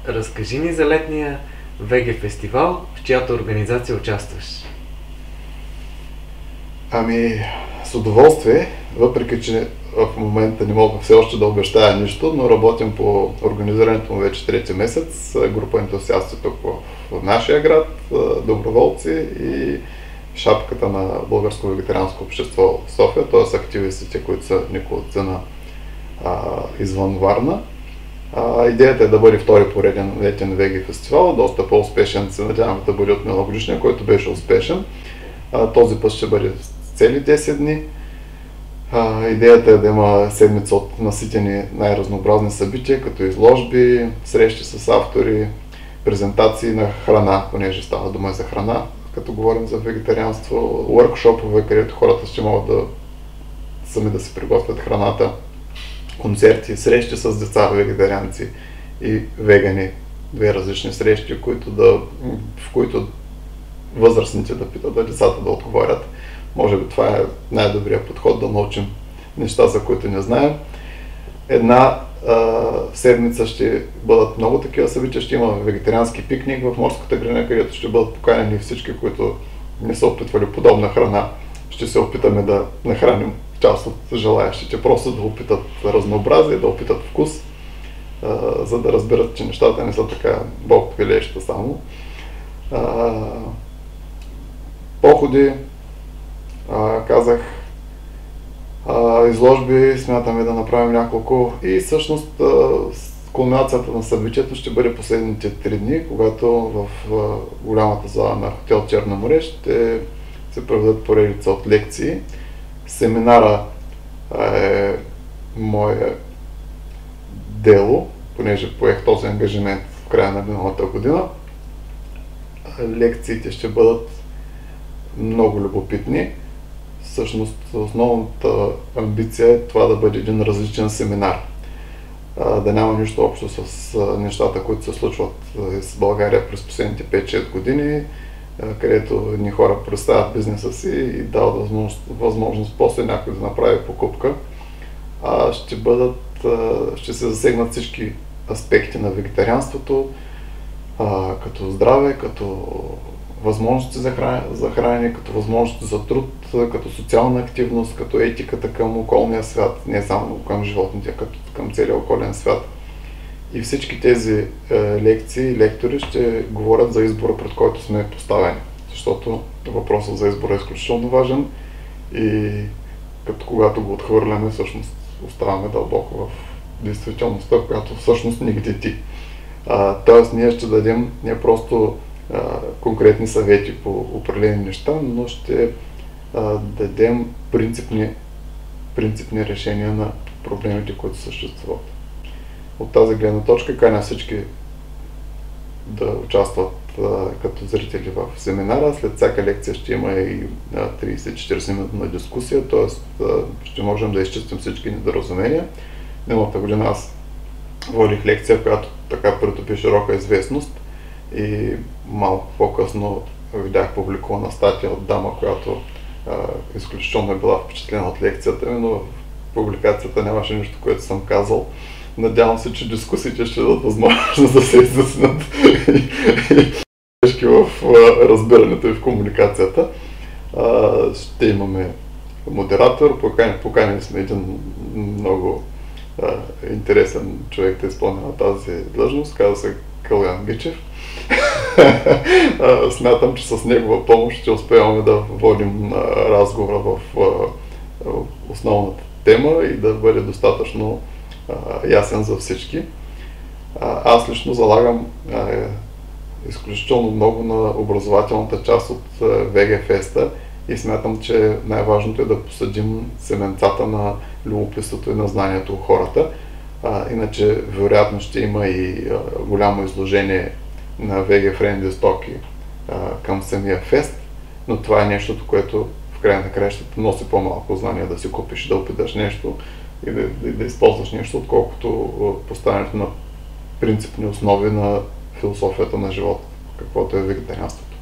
Разкажи ни за летния ВГ фестивал, в чиято организация участваш. Ами, с удоволствие, въпреки че в момента не мога все още да обещая нищо, но работим по организирането му вече трети месец. Група ентусиасти тук в нашия град, доброволци и шапката на Българско вегетарианско общество в София, т.е. активистите, които са николцина извън Варна. Идеята е да бъде втори пореден летен ВГ фестивал, доста по-успешен, се надявам да бъде от миналогодишния, който беше успешен. Този път ще бъде цели 10 дни. Идеята е да има седмица от наситени най-разнообразни събития, като изложби, срещи с автори, презентации на храна, понеже става дума за храна, като говорим за вегетарианство, уъркшопове, където хората ще могат да сами да си приготвят храната, концерти, срещи с деца вегетарианци и вегани, две различни срещи, в които възрастните да питат, а децата да отговарят. Може би това е най-добрият подход да научим неща, за които не знаем. Една седмица ще бъдат много такива събития, ще има вегетариански пикник в морската градина, където ще бъдат поканени всички, които не са опитвали подобна храна. Ще се опитаме да нахраним част от желаящите, просто да опитат разнообразие, да опитат вкус, за да разберат, че нещата не са така бог велеща само. Походи, казах, изложби, смятаме да направим няколко и всъщност кулминацията на събитието ще бъде последните 3 дни, когато в голямата зала на хотел Черно море ще се проведат поредица от лекции. Семинара е мое дело, понеже поех този ангажимент в края на миналата година. Лекциите ще бъдат много любопитни. Всъщност основната амбиция е това да бъде един различен семинар. Да няма нищо общо с нещата, които се случват с България през последните 5-6 години, където едни хора представят бизнеса си и дават възможност после някой да направи покупка. Ще се засегнат всички аспекти на вегетарианството, като здраве, като възможности за хранене, като възможности за труд, като социална активност, като етиката към околния свят, не само към животните, като към целия околен свят. И всички тези лекции и лектори ще говорят за избора, пред който сме поставени. Защото въпросът за избора е изключително важен и като когато го отхвърляме, всъщност оставаме дълбоко в действителността, която всъщност ни гдети. Тоест ние ще дадем не просто конкретни съвети по определени неща, но ще дадем принципни решения на проблемите, които съществуват. От тази гледна точка каня всички да участват като зрители в семинара. След всяка лекция ще има и 30-40 минутна дискусия, т.е. ще можем да изчистим всички недоразумения. Миналата година аз водих лекция, която така придоби широка известност и малко по-късно видях публикувана статия от дама, която изключително е била впечатлена от лекцията ми, но в публикацията нямаше нищо, което съм казал. Надявам се, че дискусиите ще дадат възможност да се изяснят в разбирането и в комуникацията. Ще имаме модератор, поканили сме един много интересен човек да изпълнява тази длъжност, казва се Калуян Гичев. Смятам, че с негова помощ ще успяваме да водим разговора в основната тема и да бъде достатъчно ясен за всички. Аз лично залагам изключително много на образователната част от ВГ Феста и смятам, че най-важното е да посадим семенцата на любопитството и на знанието у хората. Иначе вероятно ще има и голямо изложение на ВГ Френди стоки към самия фест, но това е нещото, което в края на краищата носи по-малко знание да си купиш, да опиташ нещо и да използваш нещо, отколкото поставянето на принципни основи на философията на живота, каквото е вегетарианството.